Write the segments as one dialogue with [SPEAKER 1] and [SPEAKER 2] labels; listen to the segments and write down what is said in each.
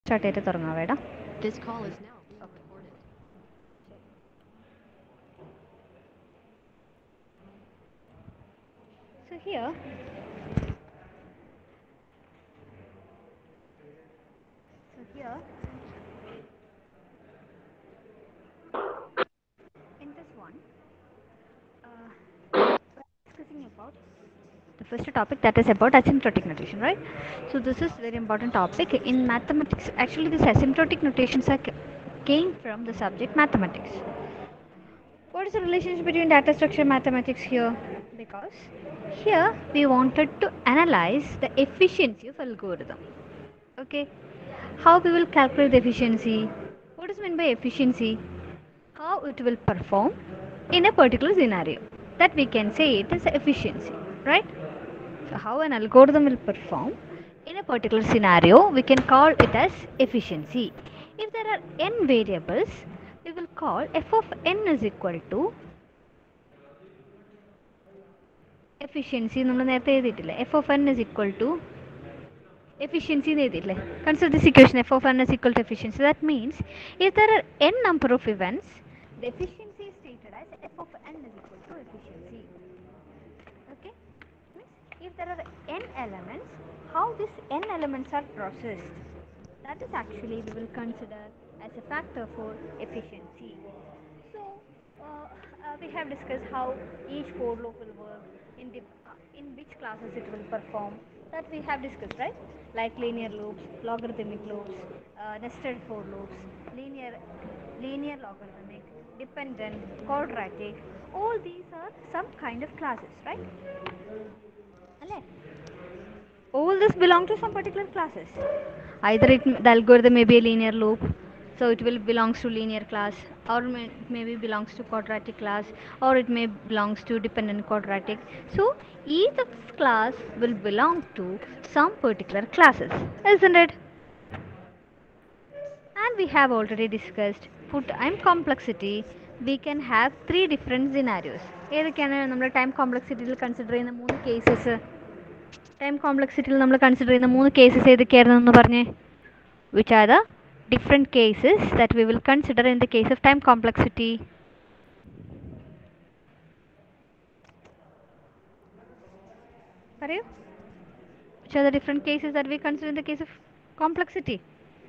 [SPEAKER 1] Start it തുടങ്ങാവേടാ.
[SPEAKER 2] This call is now being recorded.
[SPEAKER 1] So here in this one we're discussing about the first topic, that is about asymptotic notation, right? So this is very important topic in mathematics. Actually, these asymptotic notations are came from the subject mathematics. What is the relationship between data structure and mathematics here? Because here we wanted to analyze the efficiency of algorithm. Okay, how we will calculate the efficiency? What is meant by efficiency? How it will perform in a particular scenario. That we can say it is efficiency, right? So how an algorithm will perform in a particular scenario, we can call it as efficiency. If there are n variables, we will call f of n is equal to efficiency. നമ്മൾ നേരത്തെ എഴുതിയിട്ടില്ലേ, f of n is equal to efficiency എന്ന് എഴുതിയിട്ടില്ലേ. Consider this equation, f of n is equal to efficiency. That means if there are n number of events, the efficiency is stated as f of n is equal to efficiency. Okay, means if there are n elements, how these n elements are processed, that is actually we will consider as a factor for efficiency. So we have discussed how each for loop will work, in which classes it will perform, that we have discussed, right? Like linear loops, logarithmic loops, nested for loops, linear logarithmic, dependent, quadratic. All these are some kind of classes, right? അല്ലേ? All this belong to some particular classes. Either the algorithm may be a linear loop, so it will belongs to linear class, or maybe belongs to quadratic class, or it may belongs to dependent quadratic. So each of class will belong to some particular classes, isn't it? And we have already discussed for time complexity we can have three different scenarios. ഏതൊക്കെയാണ് നമ്മൾ time കോംപ്ലക്സിറ്റിയിൽ consider ചെയ്യുന്ന മൂന്ന് cases? Time കോംപ്ലക്സിറ്റിയിൽ നമ്മൾ consider ചെയ്യുന്ന മൂന്ന് cases ഏതൊക്കെയായിരുന്നു എന്ന് പറഞ്ഞേ? Which are the different cases that we will consider in the case of time complexity? പറയൂ. Which are the different cases that we consider in the case of complexity?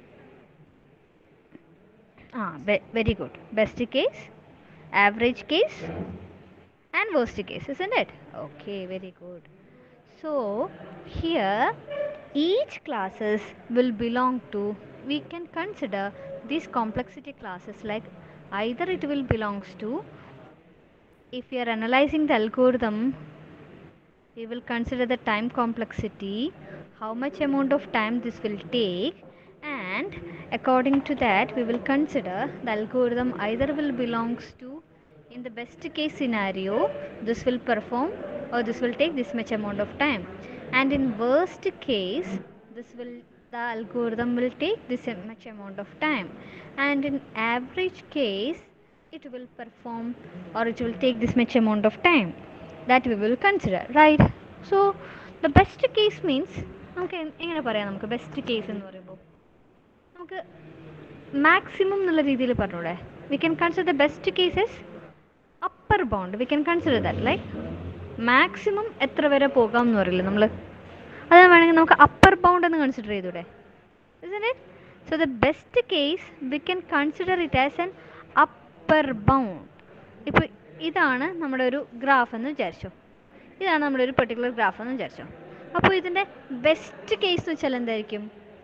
[SPEAKER 1] Very good. Best case, average case, and worst case, isn't it? Okay, very good. So here each classes will belong to, we can consider these complexity classes like either it will belongs to, if we are analyzing the algorithm, we will consider the time complexity, how much amount of time this will take, and according to that we will consider the algorithm either will belongs to, in the best case scenario this will perform or this will take this much amount of time, and in worst case this will, the algorithm will take this much amount of time, and in average case it will perform or it will take this much amount of time, that we will consider, right? So the best case means നമുക്ക് എങ്ങനെ പറയാം, നമുക്ക് best case എന്ന് പറയുമ്പോൾ നമുക്ക് maximum എന്നുള്ള രീതിയിൽ പറഞ്ഞൂടെ? We can consider the best cases upper bound, we can consider that like maximum എത്ര വരെ പോകാം എന്ന് പറയില്ല നമ്മൾ, അത് വേണമെങ്കിൽ നമുക്ക് അപ്പർ ബൗണ്ട് എന്ന് കൺസിഡർ ചെയ്തൂടെ? isn't it? So the best case we can consider it as an upper bound. ഇപ്പോൾ ഇതാണ് നമ്മുടെ ഒരു ഗ്രാഫ് എന്ന് വിചാരിച്ചോ, ഇതാണ് നമ്മുടെ ഒരു പെർട്ടിക്കുലർ ഗ്രാഫ് എന്ന് വിചാരിച്ചോ. അപ്പോൾ ഇതിൻ്റെ ബെസ്റ്റ് കേസ് എന്ന് വെച്ചാൽ എന്തായിരിക്കും?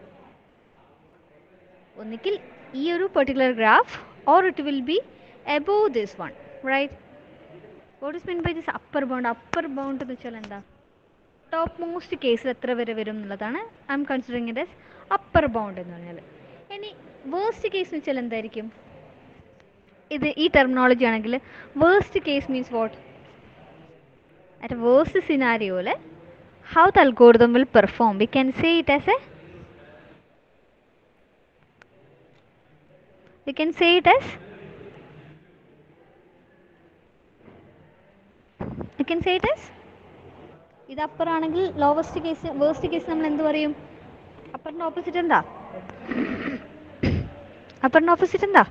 [SPEAKER 1] ഒന്നുകിൽ ഈ ഒരു particular graph or it will be above this one, right? What is mean by this upper bound? Upper bound എന്ന് വെച്ചാൽ എന്താ? ടോപ്പ് മോസ്റ്റ് കേസിൽ എത്ര വരെ വരും എന്നുള്ളതാണ് I'm considering it as upper bound എന്ന് പറഞ്ഞാൽ. ഇനി വേഴ്സ്റ്റ് കേസ് എന്ന് വെച്ചാൽ എന്തായിരിക്കും? ഇത് ഈ ടെർമിനോളജി ആണെങ്കിൽ worst case means what? At worst സിനാരിയോയിൽ how the algorithm will perform, we can say it as a, we can say it as, we can say it as, ഇത് അപ്പർ ആണെങ്കിൽ lowest case, worst case നമ്മൾ എന്ത് പറയും? അപ്പറിൻ്റെ opposite എന്താ? അപ്പറിൻ്റെ opposite എന്താ?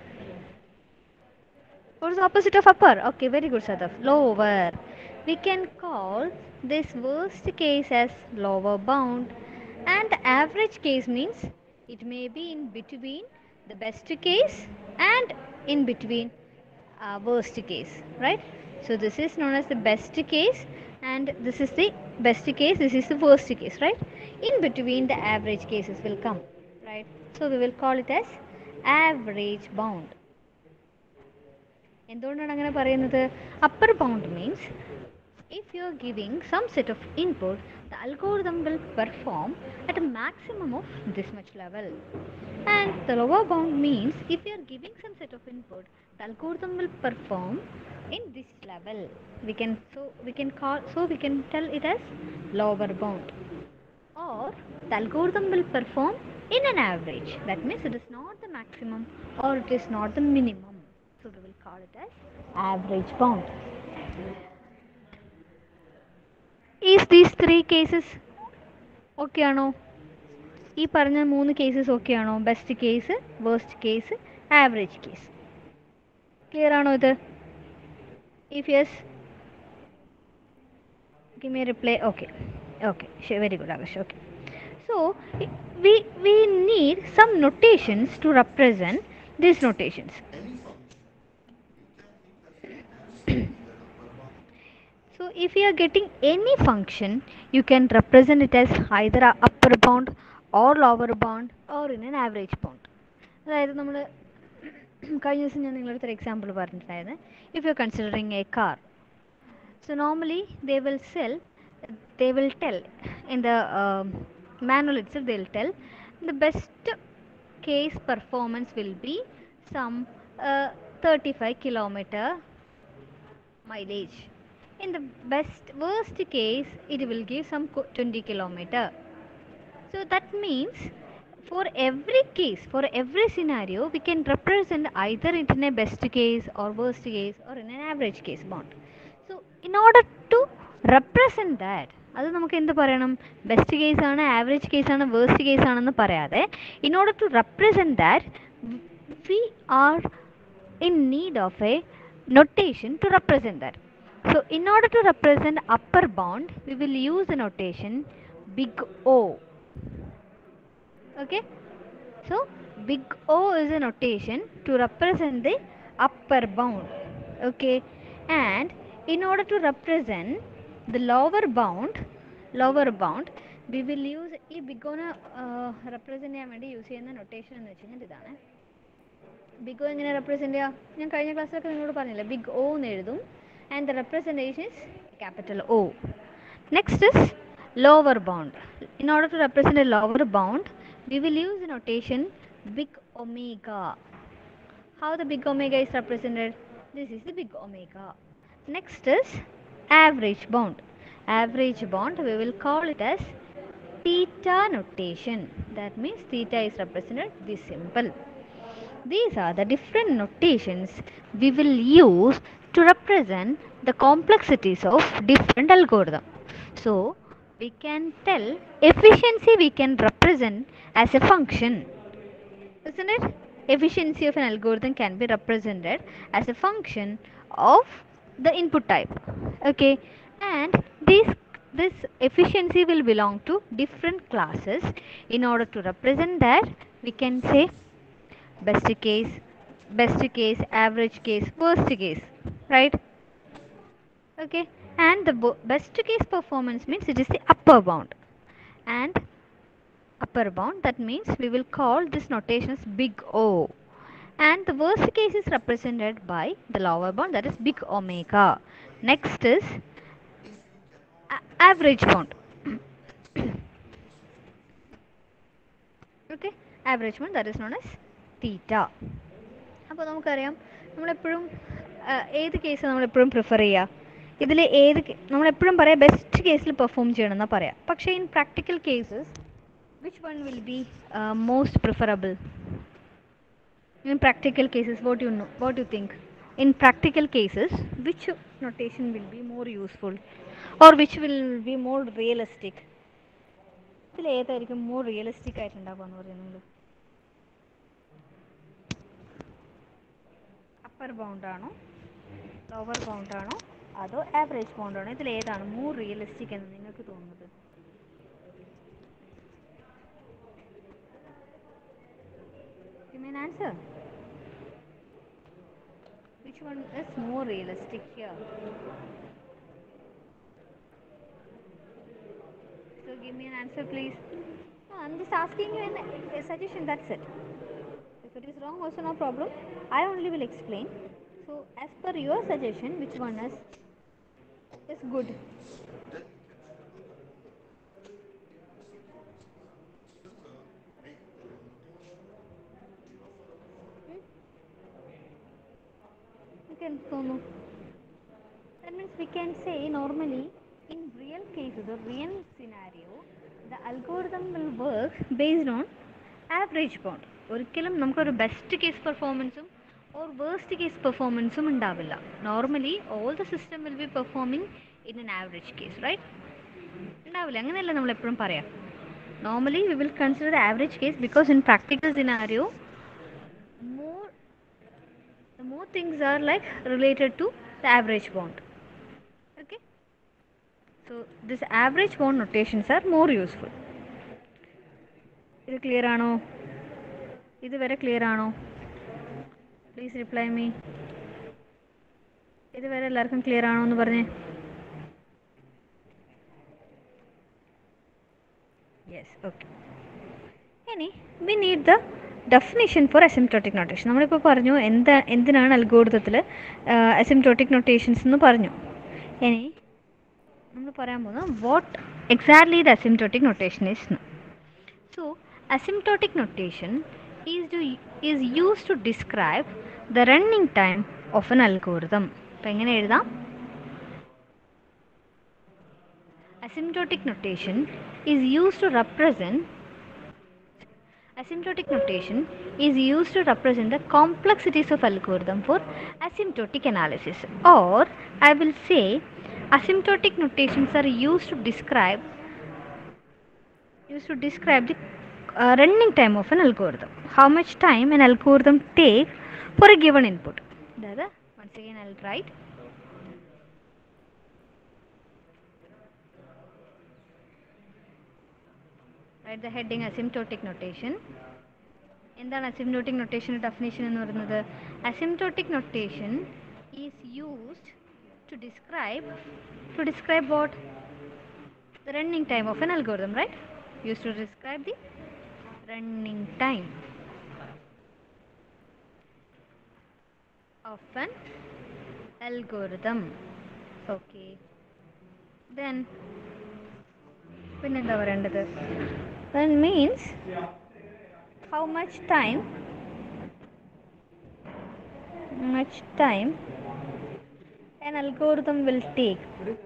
[SPEAKER 1] What is the opposite of upper? Okay, very good, Sadaf. Lower. We can call this worst case as lower bound, and the average case means it may be in between the best case and in between worst case, right? So this is known as the best case, and this is the best case, this is the worst case, right? In between the average cases will come, right? So we will call it as average bound. എന്തുകൊണ്ടാണ് അങ്ങനെ പറയുന്നത്? Upper bound means if you are giving some set of input, the algorithm will perform at a maximum of this much level. And the lower bound means if you are giving some set of input, the algorithm will perform in this level. We can tell it as lower bound. Or the algorithm will perform in an average. That means it is not the maximum or it is not the minimum. So we will call it as average bound. Is these three cases okay ആണോ? ഈ പറഞ്ഞ 3 cases okay ആണോ? Best case, worst case, average case. Clear ആണോ ഇത്? If yes, give me a reply. Okay, sure, very good, Akash. Okay, so we need some notations to represent these notations. So if you are getting any function, you can represent it as either a upper bound or lower bound or in an average bound. അതായത് നമ്മൾ കഴിഞ്ഞ ദിവസം ഞാൻ നിങ്ങളടുത്തൊരു example പറഞ്ഞിട്ടുണ്ടായിരുന്നു. If you are considering a car, so normally they will tell in the manual itself, they will tell the best case performance will be some 35 kilometer mileage. In the worst case, it will give some 20 kilometer. So that means for every case, for every scenario, we can represent either it in a best case or worst case or in an average case bound. So in order to represent that, അത് നമുക്ക് എന്ത് പറയണം? Best case ആണ്, average case ആണ്, worst case ആണെന്ന് പറയാതെ, in order to represent that, we are in need of a notation to represent that. So in order to represent upper bound, we will use the notation big O. Okay, so big O is a notation to represent the upper bound. Okay, and in order to represent the lower bound, we will use ഈ big O represent ചെയ്യാൻ വേണ്ടി use ചെയ്യുന്ന notation എന്ന് വെച്ച് കഴിഞ്ഞാൽ ഇതാണ്. Big O എങ്ങനെ represent ചെയ്യുക? ഞാൻ കഴിഞ്ഞ ക്ലാസ്സിലൊക്കെ നിങ്ങളോട് പറഞ്ഞില്ലേ, ബിഗ് ഒ എന്ന് എഴുതും, and the representation is capital O. Next is lower bound. In order to represent a lower bound, we will use the notation big omega. How the big omega is represented? This is the big omega. Next is average bound. Average bound, we will call it as theta notation. That means theta is represented this symbol. These are the different notations we will use to represent the complexities of different algorithms. So we can tell efficiency we can represent as a function, isn't it? Efficiency of an algorithm can be represented as a function of the input type. Okay, and this efficiency will belong to different classes. In order to represent that, we can say best case, average case, worst case, right? Okay, and the best case performance means it is the upper bound, and upper bound, that means we will call this notation as big O, and the worst case is represented by the lower bound, that is big omega. Next is average bound. Okay, average bound, that is known as theta. അപ്പോൾ നമുക്കറിയാം നമ്മളെപ്പോഴും ഏത് case നമ്മളെപ്പോഴും prefer ചെയ്യുക? ഇതിൽ നമ്മളെപ്പോഴും പറയാം best കേസിൽ പെർഫോം ചെയ്യണമെന്നാണ് പറയാം. പക്ഷേ in practical cases which one will be most preferable? In practical cases, what do you think? In practical cases, which notation will be more useful or which will be more realistic? ഇതിൽ ഏതായിരിക്കും more realistic ആയിട്ടുണ്ടാവുക എന്ന് പറയുന്നത്? upper bound ആണോ lower bound ആണോ അതോ average bound ആണോ ഇതിൽ ഏതാണ് more realistic എന്ന് നിങ്ങൾക്ക് തോന്നുന്നത് give me an answer which one is more realistic here so give me an answer please no, I'm just asking you a suggestion that's it if it is wrong also no problem I only will explain so as per your suggestion which one is good can so that means we can say normally in real cases or real scenario the algorithm will work based on average bound ഒരിക്കലും നമുക്കൊരു best case പെർഫോമൻസും or worst case പെർഫോമൻസും ഉണ്ടാവില്ല normally all the system will be performing in an average case right ഉണ്ടാവില്ല അങ്ങനെയല്ല നമ്മൾ എപ്പോഴും പറയാം normally we will consider average case because in practical scenario more things are like related to the average bound okay so this average bound notations are more useful ഇത് clear ആണോ ഇത് വരെ clear ആണോ please reply me ഇത് വരെ എല്ലാവർക്കും clear ആണോ എന്ന് പറഞ്ഞേ yes okay ഇനി we need the definition for asymptotic notation നമ്മളിപ്പോൾ പറഞ്ഞു എന്തിനാണ് അൽഗോരിതത്തിൽ asymptotic notations എന്ന് പറഞ്ഞു ഇനി നമ്മൾ പറയാൻ പോകുന്നത് what exactly the asymptotic notation is so asymptotic notation is used to describe the running time of an algorithm അപ്പോൾ എങ്ങനെ എഴുതാം asymptotic notation is used to represent asymptotic notation is used to represent the complexities of algorithm for asymptotic analysis or I will say asymptotic notations are used to describe the running time of an algorithm how much time an algorithm takes for a given input once again I'll write the heading asymptotic notation എന്താണ് asymptotic notation definition എന്ന് പറയുന്നത് asymptotic notation is used to describe what the running time of an algorithm right used to describe the running time of an algorithm okay then പിന്നെന്താ പറയേണ്ടത് then means how much time an algorithm will take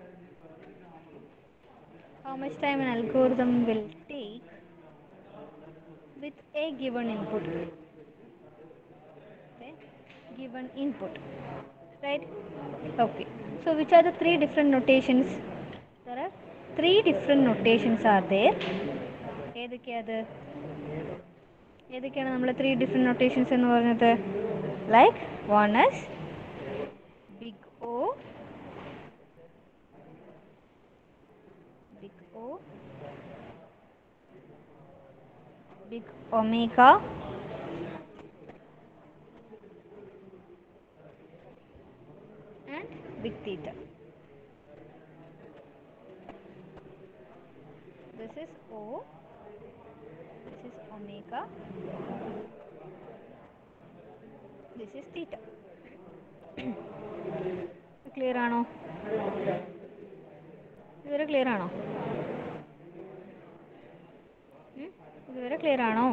[SPEAKER 1] with a given input right okay so which are the three different notations there are three different notations are there ഏതൊക്കെയാണ് നമ്മൾ three different notations എന്ന് പറഞ്ഞത് like one is big O, big omega, and big theta. This is O, this is omega, this is theta. Clear ആണോ? ഇതുവരെ clear ആണോ? ഇതുവരെ clear ആണോ?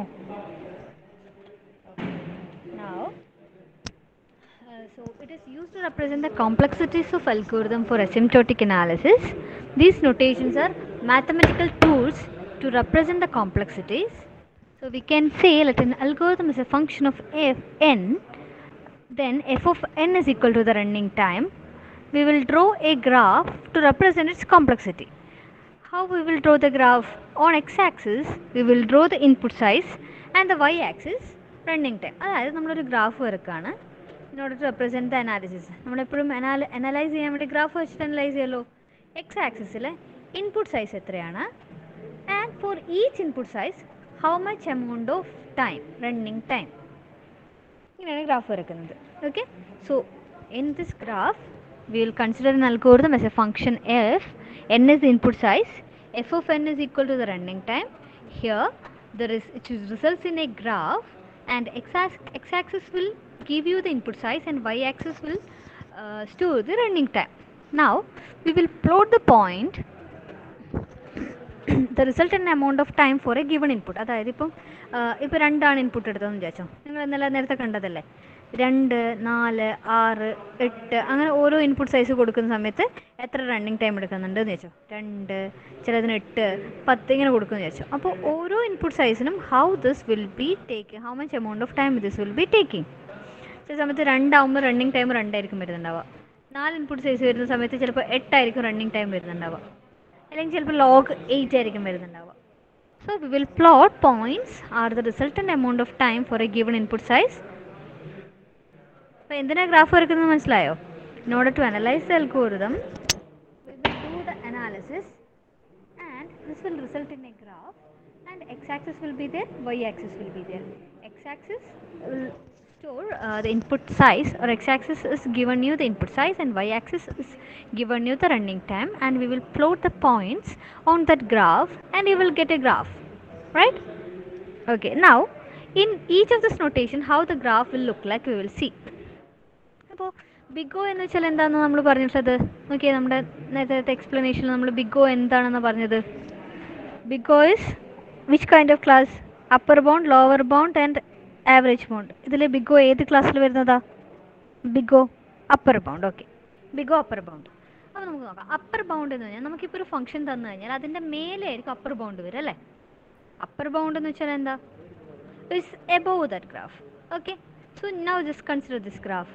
[SPEAKER 1] Now so it is used to represent the complexities of algorithm for asymptotic analysis. These notations are mathematical tools to represent the complexities. So we can say that an algorithm is a function of fn, then f of n is equal to the running time. We will draw a graph to represent its complexity. How we will draw the graph? On x-axis we will draw the input size and the y-axis running time. അതായത് നമ്മളൊരു graph വരക്കാണ്. in order to represent the analysis. നമ്മളെപ്പോഴും analyse ചെയ്യാൻ വേണ്ടി graph വെച്ചിട്ട് അനലൈസ് ചെയ്യുമല്ലോ. X ആക്സിസിൽ ഇൻപുട്ട് സൈസ് എത്രയാണ്, and for each input size how much amount of time, running time. ഇങ്ങനെയാണ് ഗ്രാഫ് വരയ്ക്കുന്നത്. Okay, so in this graph we will consider an algorithm as a function f. N is the input size, f of n is equal to the running time. Here it results in a graph, and x-axis will give you the input size and y-axis will store the running time. Now we will plot the point the resultant amount of time for a given input. അതായത് ഇപ്പം രണ്ടാണ് input എടുത്തതെന്ന് വിചാരിച്ചോ. നിങ്ങൾ ഇന്നലെ നേരത്തെ കണ്ടതല്ലേ, 2, 4, 6, 8 അങ്ങനെ ഓരോ ഇൻപുട്ട് സൈസ് കൊടുക്കുന്ന സമയത്ത് എത്ര റണ്ണിങ് ടൈം എടുക്കുന്നുണ്ട് എന്ന് വെച്ചോ. 2, ചിലതിന് 8, 10 ഇങ്ങനെ കൊടുക്കുമെന്ന് വിചാരിച്ചോ. അപ്പോൾ ഓരോ ഇൻപുട്ട് സൈസിനും how much amount of time this will be taking. ചില സമയത്ത് 2 ആകുമ്പോൾ റണ്ണിങ് ടൈം 2 ആയിരിക്കും വരുന്നുണ്ടാവുക. 4 ഇൻപുട്ട് സൈസ് വരുന്ന സമയത്ത് ചിലപ്പോൾ 8 ആയിരിക്കും റണ്ണിങ് ടൈം വരുന്നുണ്ടാവുക, അല്ലെങ്കിൽ ചിലപ്പോൾ log 8 ആയിരിക്കും വരുന്നുണ്ടാവുക. So we will plot points are the resultant amount of time for a given input size. അപ്പോൾ എന്തിനാ ഗ്രാഫ് വരയ്ക്കുന്നത് മനസ്സിലായോ? In order to analyze the algorithm, we will do the analysis and this will result in a graph, and x-axis will be there, y-axis will be there. X-axis will store the input size, or x-axis is given you the input size and y-axis is given you the running time, and we will plot the points on that graph and you will get a graph, right? Okay, now in each of this notation how the graph will look like we will see. അപ്പോൾ big O എന്ന് വെച്ചാൽ എന്താണെന്ന് നമ്മൾ പറഞ്ഞിട്ടത് നോക്കിയേ. നമ്മുടെ നേരത്തെ എക്സ്പ്ലനേഷനിൽ നമ്മൾ big O എന്താണെന്ന് പറഞ്ഞത്. Big O is which kind of class? Upper bound, lower bound and average bound. ഇതിൽ ബിഗ് ഒ ഏത് ക്ലാസ്സിൽ വരുന്നതാ? Big O upper bound. Okay, big O upper bound. അപ്പോൾ നമുക്ക് നോക്കാം. അപ്പർ ബൗണ്ട് എന്ന് പറഞ്ഞാൽ നമുക്കിപ്പോൾ ഒരു ഫംഗ്ഷൻ തന്നു കഴിഞ്ഞാൽ അതിൻ്റെ മേലെ ആയിരിക്കും അപ്പർ ബൗണ്ട് വരും അല്ലേ. അപ്പർ ബൗണ്ട് എന്ന് വെച്ചാൽ എന്താ? It's above that graph. Okay, so now just consider this graph.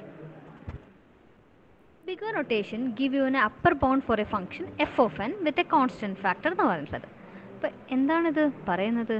[SPEAKER 1] Big O notation give you an upper bound for a function f of n with a constant factor എന്ന് പറയുന്നത്. അപ്പോൾ എന്താണിത് പറയുന്നത്?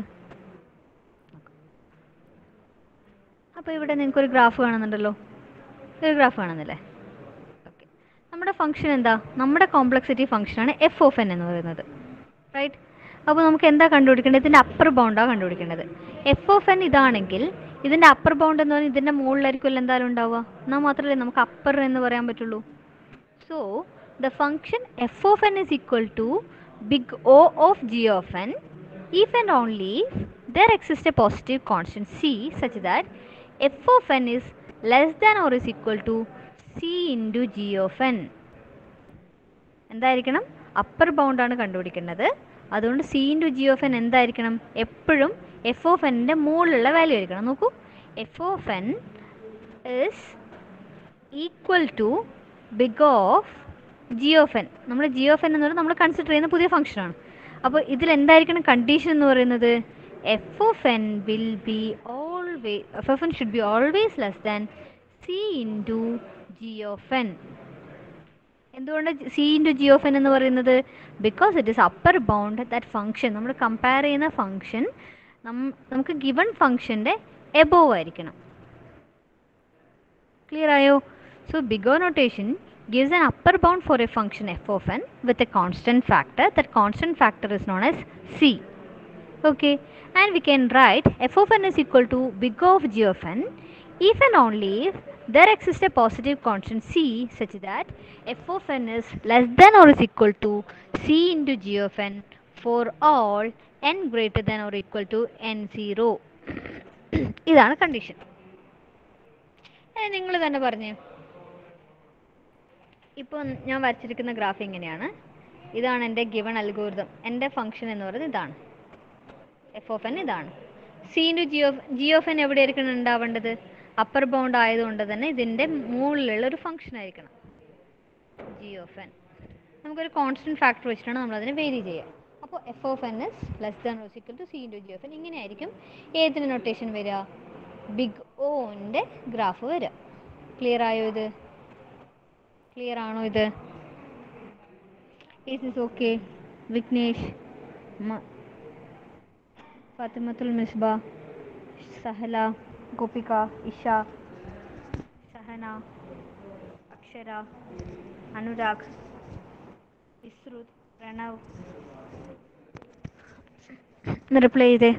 [SPEAKER 1] അപ്പോൾ ഇവിടെ നിങ്ങൾക്കൊരു ഗ്രാഫ് കാണുന്നുണ്ടല്ലോ, ഒരു ഗ്രാഫ് കാണുന്നില്ലേ? ഓക്കെ, നമ്മുടെ ഫംഗ്ഷൻ എന്താ? നമ്മുടെ കോംപ്ലക്സിറ്റി ഫംഗ്ഷനാണ് എഫ് ഓഫ് എൻ എന്ന് പറയുന്നത്, റൈറ്റ്? അപ്പോൾ നമുക്ക് എന്താ കണ്ടുപിടിക്കേണ്ടത്? ഇതിൻ്റെ അപ്പർ ബൗണ്ടാണ് കണ്ടുപിടിക്കേണ്ടത്. എഫ് ഓഫ് എൻ ഇതാണെങ്കിൽ ഇതിൻ്റെ അപ്പർ ബൗണ്ട് എന്ന് പറഞ്ഞാൽ ഇതിൻ്റെ മുകളിലായിരിക്കുമല്ലോ എന്തായാലും ഉണ്ടാവുക. എന്നാൽ മാത്രമല്ലേ നമുക്ക് അപ്പർ എന്ന് പറയാൻ പറ്റുള്ളൂ. So the function f of n is equal to big O of g of n if and only if there exists a positive constant c such that f of n is less than or is equal to c into g of n. എന്തായിരിക്കണം? Upper ബൗണ്ടാണ് കണ്ടുപിടിക്കേണ്ടത്. അതുകൊണ്ട് c into g of n എന്തായിരിക്കണം? എപ്പോഴും f of എന്നിൻ്റെ മുകളിലുള്ള value ആയിരിക്കണം. നോക്കൂ, f of n is equal to big of g of n. നമ്മൾ ജി ഓഫ് എൻ എന്ന് പറയുന്നത് നമ്മൾ കൺസിഡർ ചെയ്യുന്ന പുതിയ ഫംഗ്ഷനാണ്. അപ്പോൾ ഇതിലെന്തായിരിക്കണം കണ്ടീഷൻ എന്ന് പറയുന്നത്? F of n will be always, f of n should be always less than c into g of n. എന്തുകൊണ്ട് c into g of n എന്ന് പറയുന്നത്? Because it is upper bound that function. നമ്മൾ compare ചെയ്യുന്ന function നമുക്ക് given ഫംഗ്ഷൻ്റെ above ആയിരിക്കണം. Clear ആയോ? So big O notation gives an upper bound for a function f of n with a constant factor. That constant factor is known as c. Okay, and we can write f of n is equal to big O of g of n if and only if there exists a positive constant c such that f of n is less than or is equal to c into g of n for all n greater than or equal to n0. ഇതാണ് condition. നിങ്ങൾ തന്നെ പറഞ്ഞേ. ഇപ്പോൾ ഞാൻ വരച്ചിരിക്കുന്ന graph ഇങ്ങനെയാണ്. ഇതാണ് എൻ്റെ given algorithm. എൻ്റെ ഫംഗ്ഷൻ എന്ന് പറയുന്നത് ഇതാണ്, എഫ് ഓഫ് എൻ ഇതാണ്. C into g of n എവിടെയായിരിക്കണം ഉണ്ടാവേണ്ടത്? അപ്പർ ബൗണ്ട് ആയതുകൊണ്ട് തന്നെ ഇതിൻ്റെ മുകളിലുള്ള ഒരു ഫംഗ്ഷൻ ആയിരിക്കണം ജി ഓഫ് എൻ. നമുക്കൊരു കോൺസ്റ്റൻറ്റ് ഫാക്ടർ വെച്ചിട്ടാണ് നമ്മളതിനെ വേരി ചെയ്യുക. അപ്പോൾ f of n is less than or equal to c into g of n. ഇങ്ങനെയായിരിക്കും ഏതിന് നൊട്ടേഷൻ വരിക? ബിഗ് ഓൻ്റെ ഗ്രാഫ് വരിക. ക്ലിയർ ആയോ? ഇത് ക്ലിയർ ആണോ? ഇത് is is okay? Vignesh, Fathimathul Misba, Sahala, Gopika, Isha, Sahana, Akshara, Anurag, Isruth, Pranav. Reply ചെയ്തേ.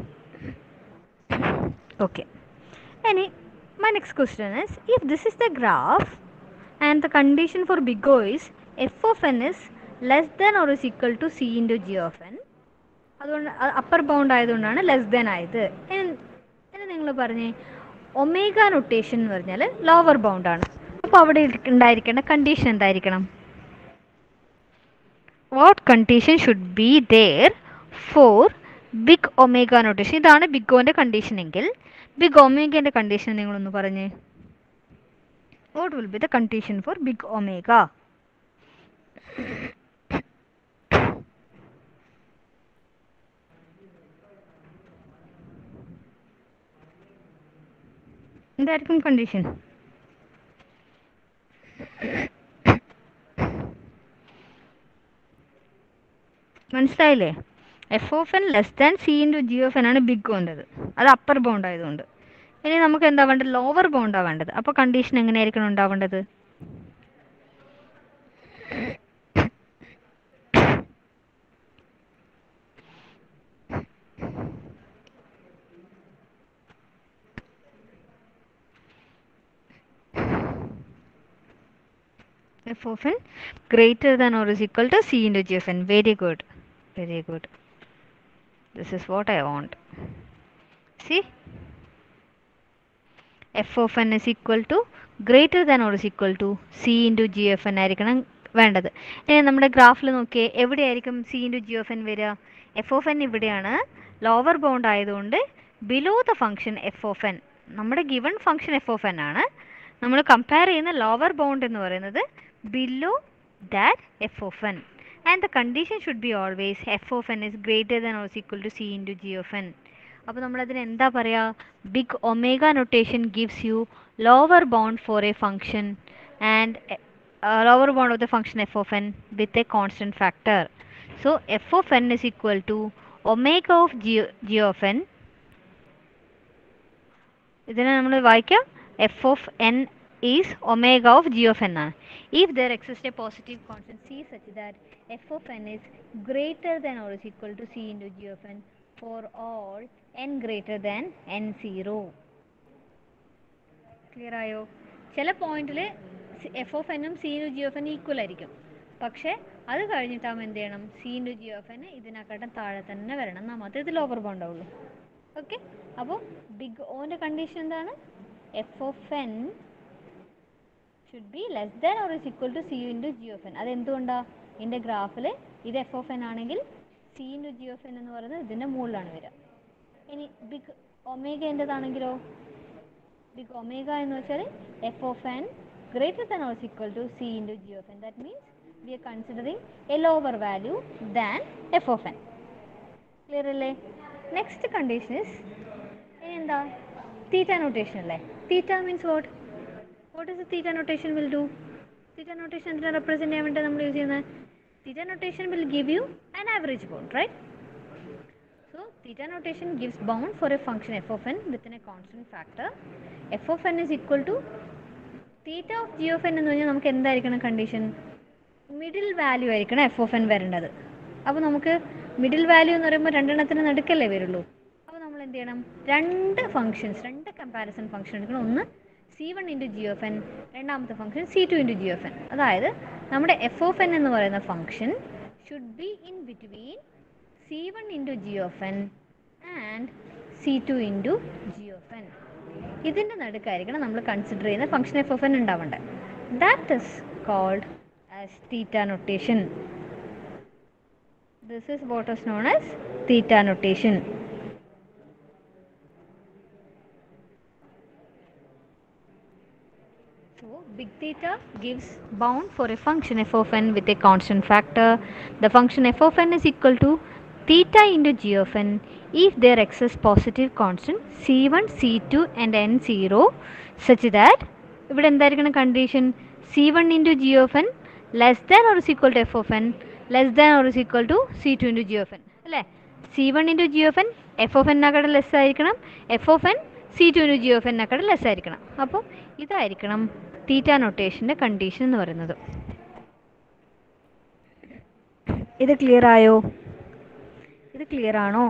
[SPEAKER 1] Okay. My next question is, if this is the graph and the condition for big O is f of n is less than or is equal to c into g of n, അതുകൊണ്ട് upper bound ആയതുകൊണ്ടാണ് less than ആയത്. ഇനി നിങ്ങൾ പറഞ്ഞേ omega notation എന്ന് പറഞ്ഞാൽ lower bound ആണ്. അപ്പോൾ അവിടെ ഉണ്ടായിരിക്കേണ്ട കണ്ടീഷൻ എന്തായിരിക്കണം? What condition should be there for big omega notation? ഇതാണ് ബിഗ് ഓൻ്റെ കണ്ടീഷൻ എങ്കിൽ ബിഗ് ഒമേഗൻ്റെ കണ്ടീഷൻ നിങ്ങളൊന്ന് പറഞ്ഞേ. What will be the condition for big omega? എന്തായിരിക്കും കണ്ടീഷൻ? മനസ്സിലായില്ലേ? F of n less than c into g of n ആണ് big ഓൻ്റെത്. അത് അപ്പർ ബൗണ്ട് ആയതുകൊണ്ട്. ഇനി നമുക്ക് എന്താ വേണ്ടത്? ലോവർ ബൗണ്ടാണ് വേണ്ടത്. അപ്പോൾ കണ്ടീഷൻ എങ്ങനെയായിരിക്കണം ഉണ്ടാവേണ്ടത്? f of n greater than or is equal to c into g of n. Very good. Very good. This is what I want. See? f of n is equal to greater than or is equal to c into g of n ആയിരിക്കണം വേണ്ടത്. ഇനി നമ്മുടെ ഗ്രാഫിൽ നോക്കിയേ, എവിടെയായിരിക്കും c into g of n വരിക? f of n ഇവിടെയാണ്. Lower bound ആയതുകൊണ്ട് below the function f of n. നമ്മുടെ given function f of n ആണ്. നമ്മൾ കമ്പയർ ചെയ്യുന്ന ലോവർ ബൗണ്ട് എന്ന് പറയുന്നത് below that f of n, and the condition should be always f of n is greater than or is equal to c into g of n. അപ്പോൾ നമ്മളതിന് എന്താ പറയുക? Big omega notation gives you lower bound for a function and lower bound of the function f of n with a constant factor. So f of n is equal to omega of g of n. ഇതിനെ നമ്മൾ വായിക്കാം f of n is omega of g of n ആണ്. If there exists a positive constant c such that f of n is greater than or is equal to c into g of n for all n greater than n0. Clear ആയോ? ചില പോയിന്റിൽ f of എന്നും c into g of n equal ആയിരിക്കും. പക്ഷേ അത് കഴിഞ്ഞിട്ടാകുമ്പോൾ എന്ത് ചെയ്യണം? C into g of n ഇതിനെക്കാട്ടും താഴെ തന്നെ വരണം. എന്നാൽ മാത്രമേ ഇത് ലോവർ ബൗണ്ട് ആവുള്ളൂ. ഓക്കെ, അപ്പോൾ ബിഗ് ഓൻ്റെ കണ്ടീഷൻ എന്താണ്? F of n should be less than or is equal to c into g of n. അതെന്തുകൊണ്ടാണ്? ഇതിൻ്റെ ഗ്രാഫിൽ ഇത് എഫ് ഓഫ് എൻ ആണെങ്കിൽ c into g of n എന്ന് പറയുന്നത് ഇതിൻ്റെ മുകളിലാണ് വരിക. ഇനി ബിഗ് ഒമേഗേൻ്റെതാണെങ്കിലോ? ബിഗ് ഒമേഗ എന്ന് വെച്ചാൽ f of n greater than or is equal to c into g of n. That means we are considering a lower value than f of n. Clear അല്ലേ? Next condition is എന്താ? Theta notation അല്ലേ? Theta means what? What is the theta notation will do? Theta notation എന്തിനാ represent ചെയ്യാൻ വേണ്ടി നമ്മൾ use ചെയ്യുന്നത്? Theta notation will give you an average bound, right? So theta notation gives bound for a function f of n within a constant factor. f of n is equal to theta of g of n എന്ന് പറഞ്ഞാൽ നമുക്ക് എന്തായിരിക്കണം condition? Middle value ആയിരിക്കണം f of n വരേണ്ടത്. അപ്പോൾ നമുക്ക് middle value എന്ന് പറയുമ്പോൾ രണ്ടെണ്ണത്തിന് നടുക്കല്ലേ വരുള്ളൂ. അപ്പോൾ നമ്മൾ എന്ത് ചെയ്യണം? രണ്ട് ഫംഗ്ഷൻസ്, രണ്ട് കമ്പാരിസൺ ഫംഗ്ഷൻ എടുക്കണം. ഒന്ന് c1 into g of n, രണ്ടാമത്തെ function c2 into g of n. അതായത് നമ്മുടെ എഫ് ഓഫ് എൻ എന്ന് പറയുന്ന function should be in between c1 into g of n and c2 into g of n. ഇതിൻ്റെ നടുക്കായിരിക്കണം നമ്മൾ കൺസിഡർ ചെയ്യുന്ന function f of n ഉണ്ടാവേണ്ടത്. That is called as theta notation. This is what is known as theta notation. Big theta gives bound for a function f of n with a constant factor. The function f of n is equal to theta into g of n if there exists positive constant c1, c2 and n0 such that ഇവിടെ എന്തായിരിക്കണം കണ്ടീഷൻ? c1 into g of n less than or is equal to f of n less than or is equal to c2 into g of n അല്ലേ? c1 into g of n f of n ആകട്ടെ less ആയിരിക്കണം, f of n C2 into G of n less ആയിരിക്കണം. അപ്പോൾ ഇതായിരിക്കണം തീറ്റ നൊട്ടേഷൻ്റെ condition എന്ന് പറയുന്നത്. ഇത് clear ആയോ? ഇത് ക്ലിയർ ആണോ?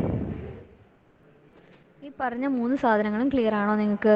[SPEAKER 1] ഈ പറഞ്ഞ 3 സാധനങ്ങളും ക്ലിയർ ആണോ നിങ്ങൾക്ക്?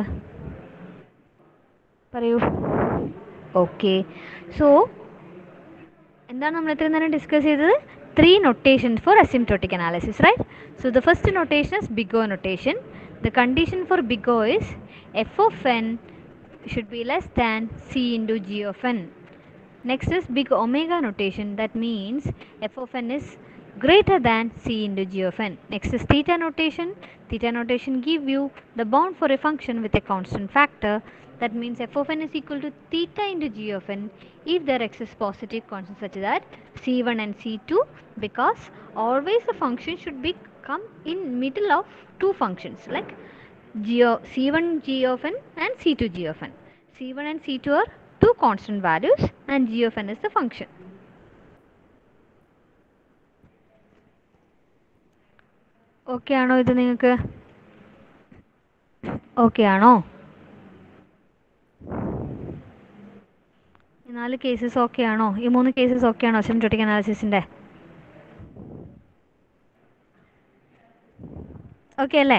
[SPEAKER 1] പറയൂ. ഓക്കെ. സോ എന്താണ് നമ്മൾ ഇത്രയും നേരം ഡിസ്കസ് ചെയ്തത്? 3 notations for asymptotic analysis, right? So the first notation is big O notation. The condition for big O is f of n should be less than c into g of n. Next is big omega notation. That means f of n is greater than c into g of n. Next is theta notation. Theta notation give you the bound for a function with a constant factor. That means f of n is equal to theta into g of n if there exists positive constants such that c1 and c2, because always the function should be come in middle of two functions like c1 g of n and c2 g of n. c1 and c2 are two constant values and g of n is the function. Okay ആണോ ഇത് നിങ്ങൾക്ക്? Okay ആണോ? 4 cases okay ആണോ? ഈ 3 cases okay ആണോ asymptotic അനാലിസിസിൻ്റെ? Okay അല്ലേ?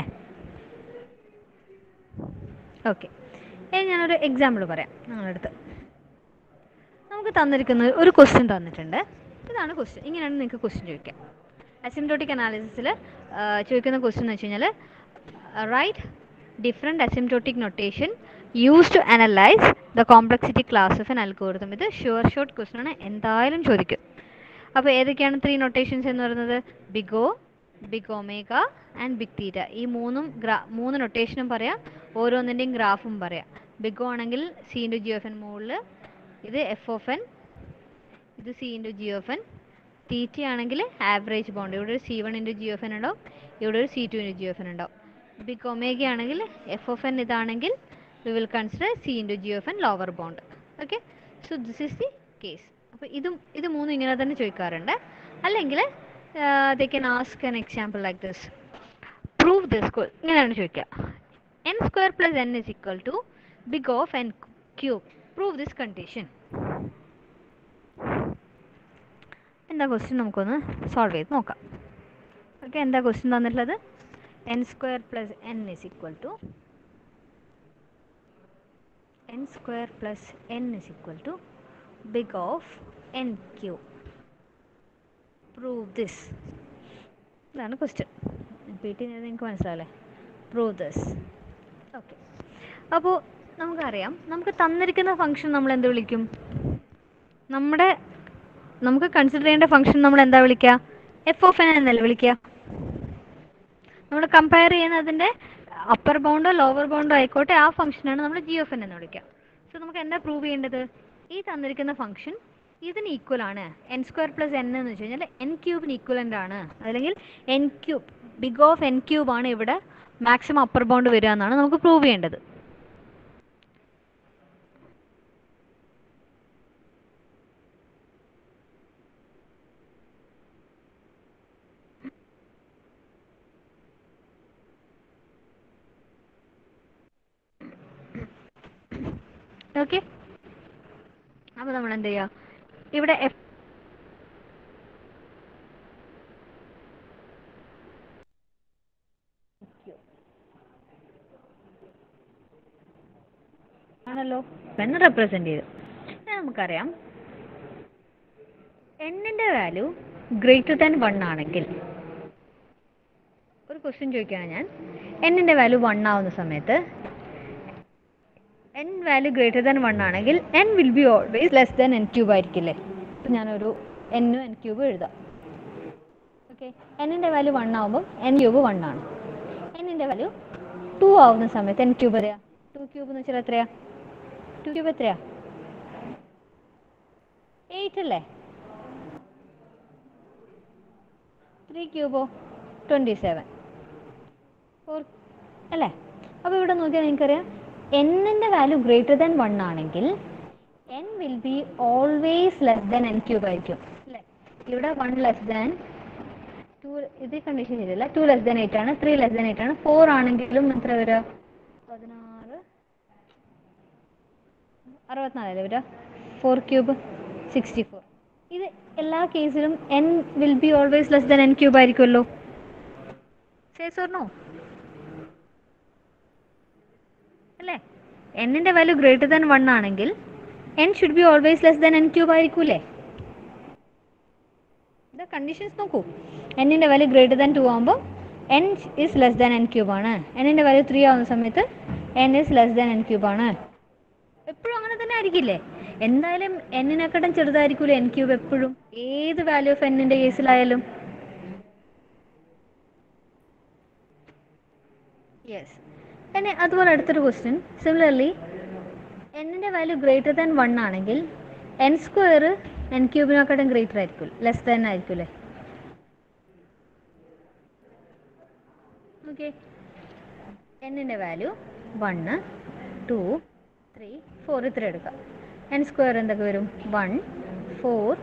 [SPEAKER 1] Okay. ഇനി ഞാനൊരു എക്സാമ്പിൾ പറയാം നിങ്ങളുടെ അടുത്ത്. നമുക്ക് തന്നിരിക്കുന്ന ഒരു ക്വസ്റ്റ്യൻ തന്നിട്ടുണ്ട്. ഇതാണ് ക്വസ്റ്റ്യൻ. ഇങ്ങനെയാണ് നിങ്ങൾക്ക് ക്വസ്റ്റ്യൻ ചോദിക്കാം. അസിംപ്റ്റോട്ടിക് അനാലിസിസിൽ ചോദിക്കുന്ന ക്വസ്റ്റ്യൻ എന്ന് വെച്ച് കഴിഞ്ഞാൽ write different asymptotic notation use to analyse the complexity class of n algorithm. ഇത് ഷുവർ ഷോർട്ട് ക്വസ്റ്റ്യൻ ആണ്, എന്തായാലും ചോദിക്കും. അപ്പോൾ ഏതൊക്കെയാണ് 3 നൊട്ടേഷൻസ് എന്ന് പറയുന്നത്? Big O, big omega and big theta. ഈ 3 നൊട്ടേഷനും പറയാം, ഓരോന്നിൻ്റെയും ഗ്രാഫും പറയാം. ബിഗ് ഒ ആണെങ്കിൽ c into g of n മുകളിൽ, ഇത് എഫ് ഓഫ് എൻ, ഇത് c into g of n. Theta ആണെങ്കിൽ ആവറേജ് ബൗണ്ട്, ഇവിടെ ഒരു C one into g of n ഉണ്ടാവും, ഇവിടെ ഒരു c two into g of n ഉണ്ടാവും. ബിഗ് ഒമേഗ ആണെങ്കിൽ എഫ് ഓഫ് എൻ ഇതാണെങ്കിൽ we will consider c into g of n lower bound. Okay, so this is the case. അപ്പോൾ ഇത് മൂന്നും ഇങ്ങനെ തന്നെ ചോദിക്കാറുണ്ട്. അല്ലെങ്കിൽ they can ask an example like this. Prove this. ഇങ്ങനെയാണ് ചോദിക്കുക. n square plus n is equal to big of n cube. Prove this condition. എന്താ ക്വസ്റ്റ്യൻ നമുക്കൊന്ന് സോൾവ് ചെയ്ത് നോക്കാം. ഓക്കെ, എന്താ ക്വസ്റ്റ്യൻ തന്നിട്ടുള്ളത്? n square plus n is equal to n square plus n is equal to big of n cube. Prove this. ഇതാണ് question. Repeat ചെയ്യുന്നത് നിങ്ങൾക്ക് മനസ്സിലാവില്ലേ? Prove this. Okay, അപ്പോൾ നമുക്കറിയാം, നമുക്ക് തന്നിരിക്കുന്ന ഫംഗ്ഷൻ നമ്മൾ എന്ത് വിളിക്കും? നമുക്ക് കൺസിഡർ ചെയ്യേണ്ട ഫംഗ്ഷൻ നമ്മൾ എന്താ വിളിക്കുക? എഫ് ഓഫ് എൻ എന്നല്ലേ വിളിക്കുക. നമ്മൾ കമ്പയർ ചെയ്യുന്നതിൻ്റെ അപ്പർ ബൗണ്ടോ ലോവർ ബൗണ്ടോ ആയിക്കോട്ടെ, ആ ഫംഗ്ഷനാണ് നമ്മൾ ജി ഓഫ് എൻ എന്ന് വിളിക്കുക. സോ നമുക്ക് എന്താ പ്രൂവ് ചെയ്യേണ്ടത്? ഈ തന്നിരിക്കുന്ന ഫംഗ്ഷൻ ഇതിന് ഈക്വൽ ആണ്. എൻ സ്ക്വയർ പ്ലസ് എൻ എന്ന് വെച്ച് കഴിഞ്ഞാൽ എൻ ക്യൂബിന് ഈക്വലൻ്റ് ആണ്, അല്ലെങ്കിൽ n cube big of n cube ആണ് ഇവിടെ മാക്സിമം അപ്പർ ബൗണ്ട് വരിക എന്നാണ് നമുക്ക് പ്രൂവ് ചെയ്യേണ്ടത്. ഓക്കെ, അപ്പോൾ നമ്മൾ എന്ത് ചെയ്യുക? ഇവിടെ എഫ് ആണല്ലോ എന്ന് റെപ്രസെൻ്റ് ചെയ്തു. നമുക്കറിയാം എന്നിൻ്റെ വാല്യൂ ഗ്രേറ്റർ ദാൻ 1 ആണെങ്കിൽ, ഒരു ക്വസ്റ്റ്യൻ ചോദിക്കുകയാണ് ഞാൻ, എന്നിൻ്റെ വാല്യൂ 1 ആവുന്ന സമയത്ത് n വാല്യൂ ഗ്രേറ്റർ ദാൻ 1 ആണെങ്കിൽ n will be always less than n cube ആയിരിക്കില്ലേ? അപ്പോൾ ഞാനൊരു n ക്യൂബ് എഴുതാം. ഓക്കെ, എന്നിൻ്റെ വാല്യൂ 1 ആവുമ്പോൾ n ക്യൂബ് 1 ആണ്. എന്നിൻ്റെ വാല്യൂ 2 ആവുന്ന സമയത്ത് n ക്യൂബ് എത്രയാ? 2 ക്യൂബ് എന്ന് വെച്ചാൽ എത്രയാ? 2 ക്യൂബ് എത്രയാ? 8 അല്ലേ? 3 ക്യൂബോ? 27 അല്ലേ? അപ്പോൾ ഇവിടെ നോക്കിയാൽ നിങ്ങൾക്കറിയാം, എന്നിൻ്റെ വാല്യൂ ഗ്രേറ്റർ ദാൻ 1 ആണെങ്കിൽ n will be always less than n cube ആയിരിക്കും അല്ലേ? ഇവിടെ 1 ലെസ് ദാൻ 2 ഇത് കണ്ടീഷൻ ശരിയല്ല. 2 ലെസ് ദാൻ 8 ആണ്, 3 ലെസ് ദാൻ 8 ആണ്. 4 ആണെങ്കിലും എത്ര വരിക? 16 64 വരിക. 4 ക്യൂബ് 64. ഇത് എല്ലാ കേസിലും n will be always less than n cube ആയിരിക്കുമല്ലോ. Yes or no? അല്ലേ? n-ന്റെ വാല്യൂ ഗ്രേറ്റർ ദാൻ 1 ആണെങ്കിൽ n should be always less than n cube ആയിരിക്കൂലേ? ഇത് കണ്ടീഷൻസ് നോക്കൂ. n-ന്റെ വാല്യൂ ഗ്രേറ്റർ ദാൻ 2 ആകുമ്പോൾ n is less than n cube ആണ്. n-ന്റെ വാല്യൂ 3 ആവുന്ന സമയത്ത് n is less than n cube ആണ്. എപ്പോഴും അങ്ങനെ തന്നെ ആയിരിക്കില്ലേ? എന്തായാലും n-നെക്കാട്ടും ചെറുതായിരിക്കൂലേ n ക്യൂബ് എപ്പോഴും, ഏത് വാല്യൂ ഓഫ് n-ന്റെ കേസിലായാലും. യെസ്. പിന്നെ അതുപോലെ അടുത്തൊരു ക്വസ്റ്റ്യൻ. സിമിലർലി n-ന്റെ വാല്യൂ ഗ്രേറ്റർ ദാൻ 1 ആണെങ്കിൽ n സ്ക്വയർ n ക്യൂബിനെക്കാട്ടും ഗ്രേറ്റർ ആയിരിക്കും, ലെസ് ദാൻ ആയിരിക്കൂലേ? ഓക്കെ. n-ന്റെ വാല്യൂ 1, 2, 3, 4 ഇത്ര എടുക്കാം. n സ്ക്വയർ എന്തൊക്കെ വരും? 1, 4,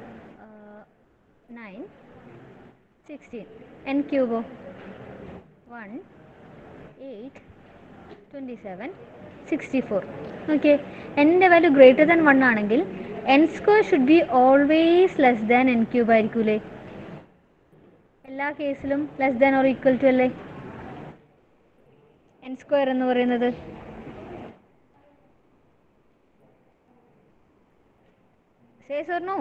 [SPEAKER 1] 9, 16. n ക്യൂബോ? 1, 8, 27, 64. ഓക്കെ. n-ന്റെ വാല്യൂ ഗ്രേറ്റർ ദാൻ 1 ആണെങ്കിൽ n square should be always less than n cube ആയിരിക്കൂലേ? എല്ലാ കേസിലും less than or equal to അല്ലേ n സ്ക്വയർ എന്ന് പറയുന്നത്? Yes or no?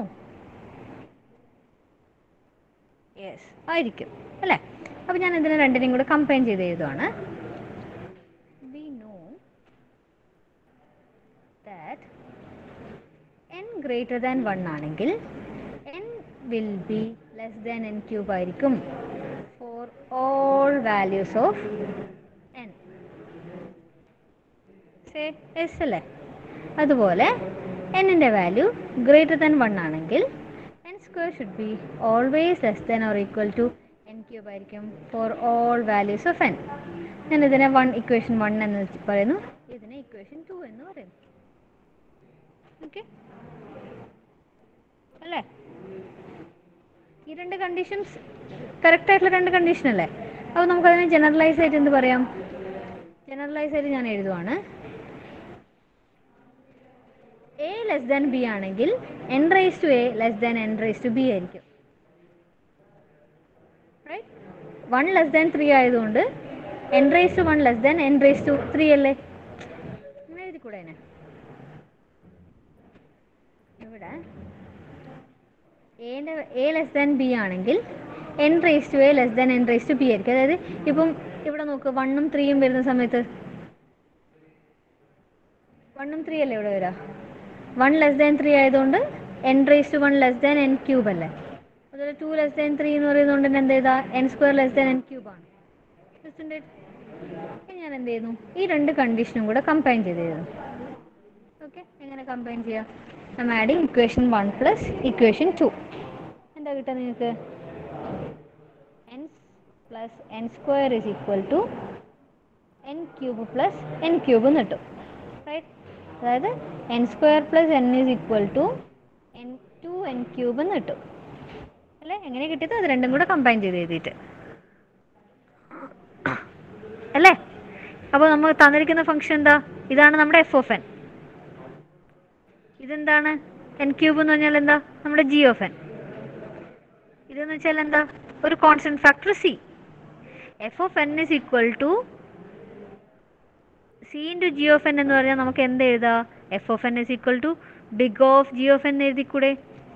[SPEAKER 1] യെസ് ആയിരിക്കും അല്ലേ? അപ്പോൾ ഞാൻ ഇതിനെ രണ്ടിനെയും കൂടെ കമ്പൈൻ ചെയ്ത് എഴുതുവാണ്. We know that n greater than 1 ആണെങ്കിൽ n will be less than n cube ആയിരിക്കും for all values of n. Yes അല്ലേ? അതുപോലെ n-ന്റെ വാല്യൂ ഗ്രേറ്റർ ദാൻ 1 ആണെങ്കിൽ n square should be always less than or equal to n cube ആയിരിക്കും for all values of n. ഞാൻ ഇതിനെ equation 1 എന്ന് പറയുന്നു, ഇതിനെ ഇക്വേഷൻ 2 എന്ന് പറയുന്നു. ഓക്കെ അല്ലേ? ഈ രണ്ട് കണ്ടീഷൻസ് കറക്റ്റ് ആയിട്ടുള്ള രണ്ട് കണ്ടീഷൻ അല്ലേ? അപ്പോൾ നമുക്കതിനെ ജനറലൈസ് ആയിട്ട് എന്ത് പറയാം? ജനറലൈസ് ആയിട്ട് ഞാൻ എഴുതുവാണ്. a ലെസ് ദാൻ b ആണെങ്കിൽ n raise to a less than n raise to b ആയിരിക്കും. റൈറ്റ്? 1 ലെസ് ദാൻ 3 ആയതുകൊണ്ട് n raise to 1 less than n raise to 3 അല്ലേ? അങ്ങനെ എഴുതിക്കൂടെ അതിനെ? ഇവിടെ a ലെസ് ദാൻ b ആണെങ്കിൽ n raise to a less than n raise to b ആയിരിക്കും. അതായത് ഇപ്പം ഇവിടെ നോക്ക്, 1ഉം 3ഉം വരുന്ന സമയത്ത് 1ഉം 3 അല്ലേ ഇവിടെ വരിക? 1 ലെസ് ദാൻ 3 ആയതുകൊണ്ട് n raise to 1 less than n cube അല്ലേ? അതുപോലെ 2 ലെസ് ദാൻ 3 എന്ന് പറയുന്നതുകൊണ്ട് തന്നെ എന്ത് ചെയ്താൽ n square less than n cube ആണ്. ഞാൻ എന്ത് ചെയ്യുന്നു? ഈ രണ്ട് കണ്ടീഷനും കൂടെ കമ്പൈൻ ചെയ്ത് എഴുതുന്നു. ഓക്കെ, എങ്ങനെ കമ്പൈൻ ചെയ്യാം? I am adding equation 1 plus equation 2. എന്താ കിട്ടുക നിങ്ങൾക്ക്? n plus n square is equal to n cube plus n cube എന്ന് കിട്ടും. റൈറ്റ്? അതായത് n square plus n is equal to n cube എന്ന് കിട്ടും അല്ലേ? എങ്ങനെ കിട്ടിയത്? അത് രണ്ടും കൂടെ കമ്പൈൻ ചെയ്ത് എഴുതിയിട്ട് അല്ലേ? അപ്പോൾ നമ്മൾ തന്നിരിക്കുന്ന ഫംഗ്ഷൻ എന്താ? ഇതാണ് നമ്മുടെ എഫ് ഓഫ് എൻ. ഇതെന്താണ്? n ക്യൂബ് എന്ന് പറഞ്ഞാൽ എന്താ? നമ്മുടെ ജി ഓഫ് എൻ. ഇതെന്ന് വെച്ചാൽ എന്താ? ഒരു constant factor c. F of n is equal to c into g of n എന്ന് പറഞ്ഞാൽ നമുക്ക് എന്ത് എഴുതാം? F of n is equal to big of g of n എഴുതിക്കൂടെ?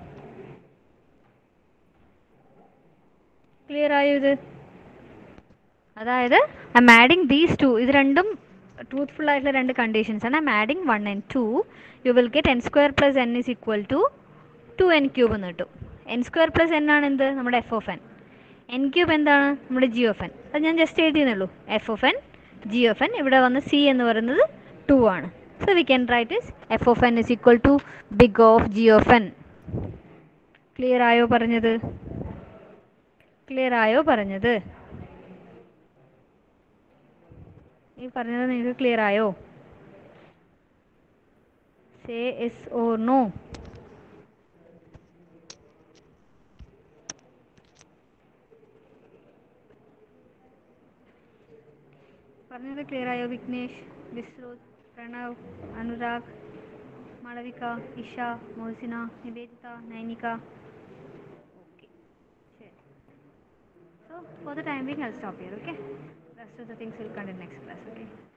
[SPEAKER 1] ക്ലിയർ ആയോ ഇത്? അതായത് I'm adding these two. ഇത് രണ്ടും ട്രൂത്ത്ഫുൾ ആയിട്ടുള്ള രണ്ട് കണ്ടീഷൻസ് ആണ്. I'm adding 1 and 2. You will get n square plus n is equal to 2n cube എന്ന് കിട്ടും. n സ്ക്വയർ പ്ലസ് n ആണ് എന്ത്? നമ്മുടെ f of n. n cube എന്താണ്? നമ്മുടെ ജി ഓഫ് എൻ. അത് ഞാൻ ജസ്റ്റ് എഴുതിയെന്നുള്ളൂ. F of n, g of n. ഇവിടെ വന്ന് സി എന്ന് പറയുന്നത് 2 ആണ്. So we can write is f of n is equal to big of g of n. Clear ആയോ പറഞ്ഞത്? ക്ലിയർ ആയോ പറഞ്ഞത്? ഈ പറഞ്ഞത് നിങ്ങൾക്ക് ക്ലിയർ ആയോ? Say yes or no. പറഞ്ഞത് ക്ലിയർ ആയോ? വിഘ്നേഷ്, ബിസ്രോസ്, പ്രണവ്, അനുരാഗ്, മാളവിക, ഇഷ, മോഹസിന, നിവേദിത, നൈനിക. Okay. ശരി. So for the time being, I'll stop here. Okay. Rest of the things will come in next class. Okay.